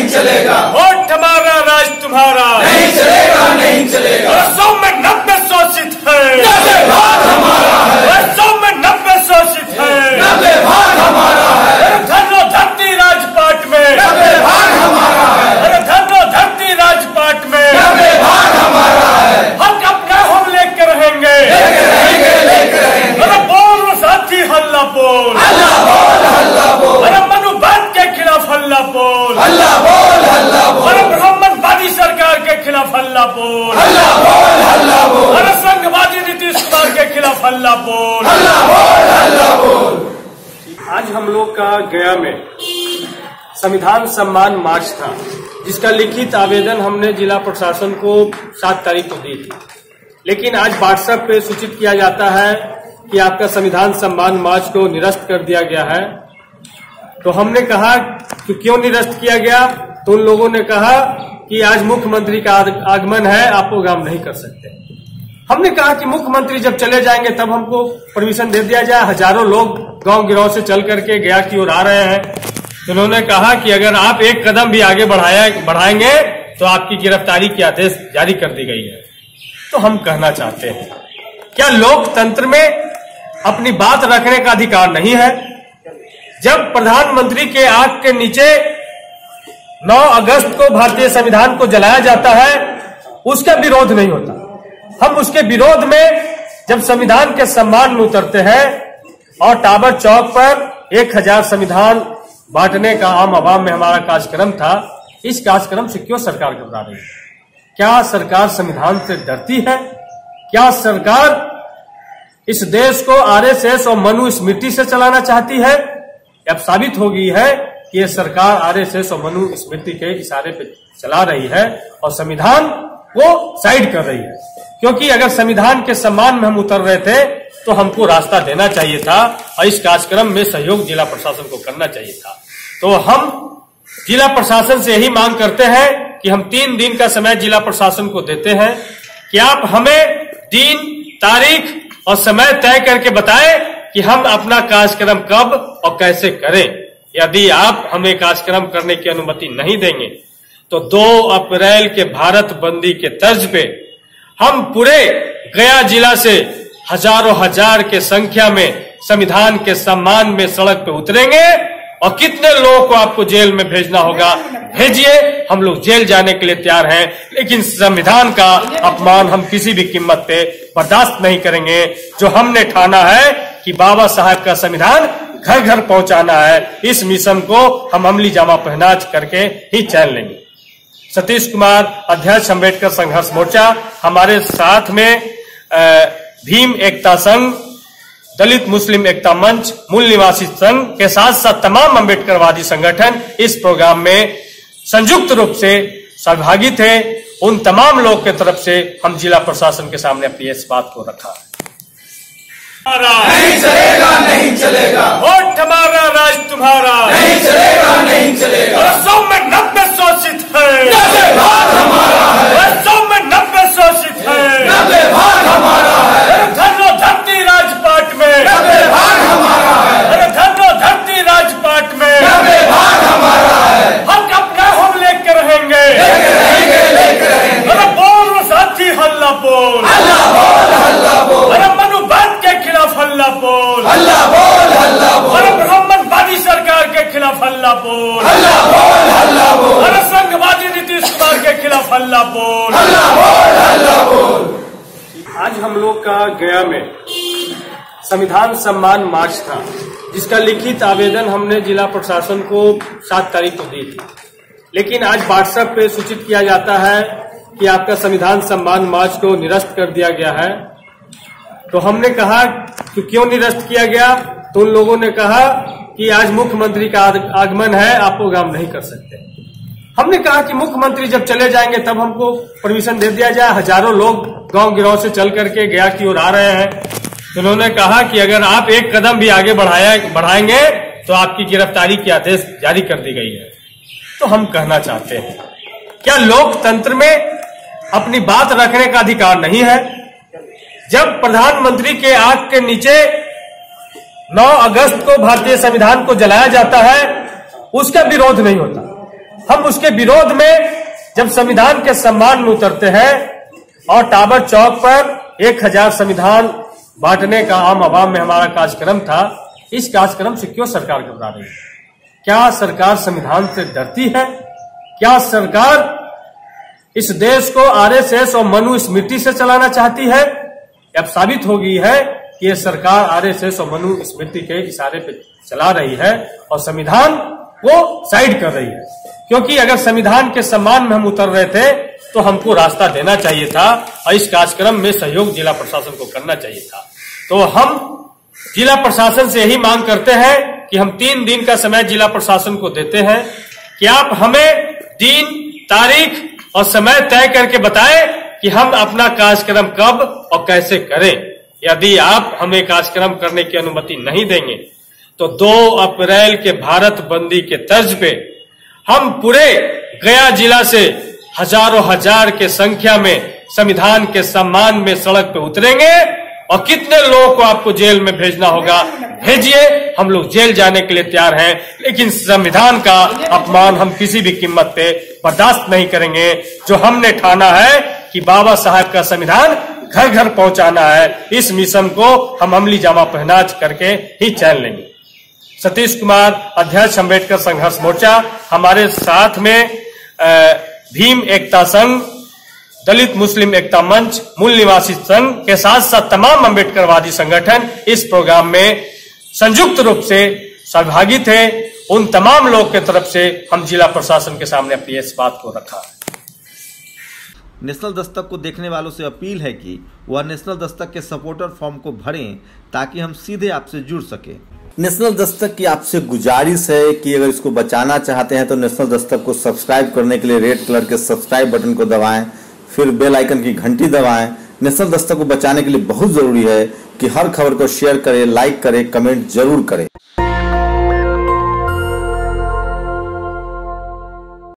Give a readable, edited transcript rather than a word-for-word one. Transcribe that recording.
चलेगा। वोट हमारा, राज तुम्हारा नहीं चलेगा, नहीं चलेगा। 100 में 90 शोषित है, 90 भाग हमारा है। 100 में 90 शोषित है, 90 भाग हमारा है। धनो धरती राजपाट में, 90 भाग हमारा है। धनो धरती राजपाट में 90 भाग हमारा है। हक अपना हम लेकर रहेंगे, लेके रहेंगे, लेके रहेंगे। अरे बोल साथी हल्ला बोल, हल्ला बोल, हल्ला बोल। अरे मनुवाद के खिलाफ हल्ला बोल, हल्ला बोल, हल्ला बोल। अरे ब्राह्मणवादी सरकार के खिलाफ हल्ला बोल, हल्ला बोल, हल्ला बोल। अरे संघवादी नीतीश कुमार के खिलाफ हल्ला बोल, हल्ला बोल, हल्ला बोल। आज हम लोग का गया में संविधान सम्मान मार्च था, जिसका लिखित आवेदन हमने जिला प्रशासन को 7 तारीख को दी थी। लेकिन आज व्हाट्सएप पे सूचित किया जाता है कि आपका संविधान सम्मान मार्च को निरस्त कर दिया गया है। तो हमने कहा कि क्यों निरस्त किया गया, तो उन लोगों ने कहा कि आज मुख्यमंत्री का आगमन है, आप प्रोग्राम नहीं कर सकते। हमने कहा कि मुख्यमंत्री जब चले जाएंगे तब हमको परमिशन दे दिया जाए। हजारों लोग गांव गिरौह से चल करके गया की ओर आ रहे हैं। तो उन्होंने कहा कि अगर आप एक कदम भी आगे बढ़ाएंगे तो आपकी गिरफ्तारी के आदेश जारी कर दी गई है। तो हम कहना चाहते हैं, क्या लोकतंत्र में अपनी बात रखने का अधिकार नहीं है? जब प्रधानमंत्री के आंख के नीचे 9 अगस्त को भारतीय संविधान को जलाया जाता है, उसका विरोध नहीं होता। हम उसके विरोध में जब संविधान के सम्मान में उतरते हैं और टावर चौक पर 1000 संविधान बांटने का आम आवाम में हमारा कार्यक्रम था, इस कार्यक्रम से क्यों सरकार घबरा रही है? क्या सरकार संविधान से डरती है? क्या सरकार इस देश को आरएसएस और मनुस्मृति से चलाना चाहती है? अब साबित हो गई है कि ये सरकार आरएसएस और मनुस्मृति के इशारे पे चला रही है और संविधान को साइड कर रही है। क्योंकि अगर संविधान के सम्मान में हम उतर रहे थे तो हमको रास्ता देना चाहिए था और इस कार्यक्रम में सहयोग जिला प्रशासन को करना चाहिए था। तो हम जिला प्रशासन से यही मांग करते हैं कि हम 3 दिन का समय जिला प्रशासन को देते हैं कि आप हमें दिन, तारीख और समय तय करके बताएं कि हम अपना कार्यक्रम कब और कैसे करें। यदि आप हमें कार्यक्रम करने की अनुमति नहीं देंगे तो 2 अप्रैल के भारत बंदी के तर्ज पे हम पूरे गया जिला से हजारों हजार के संख्या में संविधान के सम्मान में सड़क पे उतरेंगे और कितने लोगों को आपको जेल में भेजना होगा भेजिए, हम लोग जेल जाने के लिए तैयार हैं। लेकिन संविधान का अपमान हम किसी भी कीमत पे बर्दाश्त नहीं करेंगे। जो हमने ठाना है कि बाबा साहब का संविधान घर घर पहुंचाना है, इस मिशन को हम अमली जामा पहना करके ही चैन लेंगे। सतीश कुमार, अध्यक्ष अम्बेडकर संघर्ष मोर्चा, हमारे साथ में भीम एकता संघ, दलित मुस्लिम एकता मंच, मूल निवासी संघ के साथ साथ तमाम अम्बेडकरवादी संगठन इस प्रोग्राम में संयुक्त रूप से सहभागी थे। उन तमाम लोग के तरफ से हम जिला प्रशासन के सामने अपनी इस बात को रखा। नहीं चलेगा, नहीं चलेगा। वोट हमारा, राज तुम्हारा नहीं चलेगा, नहीं चलेगा। 100 में 90 शोषित है, 90 भाग हमारा है। 100 में 90 शोषित है, 90 भाग हमारा है। धनो धरती राजपाट में, 90 भाग हमारा है। धनो धरती राजपाट में 90 भाग हमारा है। हक अपना हम लेकर रहेंगे, लेके रहेंगे, लेके रहेंगे। अरे बोल साथी हल्ला बोल, हल्ला बोल, हल्ला बोल। अरे मनुवाद के खिलाफ हल्ला बोल, हल्ला बोल, हल्ला बोल। अरे ब्राह्मणवादी सरकार के खिलाफ हल्ला बोल, हल्ला बोल, हल्ला बोल। अरे संघवादी नीतीश कुमार के खिलाफ हल्ला बोल, हल्ला बोल, हल्ला बोल। आज हम लोग का गया में संविधान सम्मान मार्च था, जिसका लिखित आवेदन हमने जिला प्रशासन को 7 तारीख को दी थी। लेकिन आज व्हाट्सएप पे सूचित किया जाता है कि आपका संविधान सम्मान मार्च को निरस्त कर दिया गया है। तो हमने कहा कि क्यों निरस्त किया गया, तो उन लोगों ने कहा कि आज मुख्यमंत्री का आगमन है, आप प्रोग्राम नहीं कर सकते। हमने कहा कि मुख्यमंत्री जब चले जाएंगे तब हमको परमिशन दे दिया जाए। हजारों लोग गांव गिरौह से चल करके गया की ओर आ रहे हैं। तो उन्होंने कहा कि अगर आप एक कदम भी आगे बढ़ाएंगे तो आपकी गिरफ्तारी के आदेश जारी कर दी गई है। तो हम कहना चाहते हैं, क्या लोकतंत्र में अपनी बात रखने का अधिकार नहीं है? जब प्रधानमंत्री के आंख के नीचे 9 अगस्त को भारतीय संविधान को जलाया जाता है, उसका विरोध नहीं होता। हम उसके विरोध में जब संविधान के सम्मान में उतरते हैं और टावर चौक पर 1000 संविधान बांटने का आम आवाम में हमारा कार्यक्रम था, इस कार्यक्रम से क्यों सरकार घबरा रही है? क्या सरकार संविधान से डरती है? क्या सरकार इस देश को आरएसएस और मनुस्मृति से चलाना चाहती है? अब साबित हो गई है कि ये सरकार आरएसएस और मनुस्मृति के इशारे पे चला रही है और संविधान को साइड कर रही है। क्योंकि अगर संविधान के सम्मान में हम उतर रहे थे तो हमको रास्ता देना चाहिए था और इस कार्यक्रम में सहयोग जिला प्रशासन को करना चाहिए था। तो हम जिला प्रशासन से यही मांग करते हैं कि हम 3 दिन का समय जिला प्रशासन को देते हैं कि आप हमें दिन, तारीख और समय तय करके बताएं कि हम अपना कार्यक्रम कब और कैसे करें। यदि आप हमें कार्यक्रम करने की अनुमति नहीं देंगे तो 2 अप्रैल के भारत बंदी के तर्ज पे हम पूरे गया जिला से हजारों हजार के संख्या में संविधान के सम्मान में सड़क पे उतरेंगे और कितने लोगों को आपको जेल में भेजना होगा भेजिए, हम लोग जेल जाने के लिए तैयार हैं, लेकिन संविधान का अपमान हम किसी भी कीमत पे बर्दाश्त नहीं करेंगे। जो हमने ठाना है कि बाबा साहब का संविधान घर घर पहुंचाना है, इस मिशन को हम अमली जामा पहना करके ही चैन लेंगे। सतीश कुमार, अध्यक्ष अम्बेडकर संघर्ष मोर्चा, हमारे साथ में भीम एकता संघ, दलित मुस्लिम एकता मंच, मूल निवासी संघ के साथ साथ तमाम अम्बेडकरवादी संगठन इस प्रोग्राम में संयुक्त रूप से सहभागी थे। उन तमाम लोग के तरफ से हम जिला प्रशासन के सामने अपनी इस बात को रखा। नेशनल दस्तक को देखने वालों से अपील है कि वह नेशनल दस्तक के सपोर्टर फॉर्म को भरें ताकि हम सीधे आपसे जुड़ सके। नेशनल दस्तक की आपसे गुजारिश है कि अगर इसको बचाना चाहते हैं तो नेशनल दस्तक को सब्सक्राइब करने के लिए रेड कलर के सब्सक्राइब बटन को दबाएं, फिर बेल आइकन की घंटी दबाएं। नेशनल दस्तक को बचाने के लिए बहुत जरूरी है कि हर खबर को शेयर करें, लाइक करें, कमेंट जरूर करें।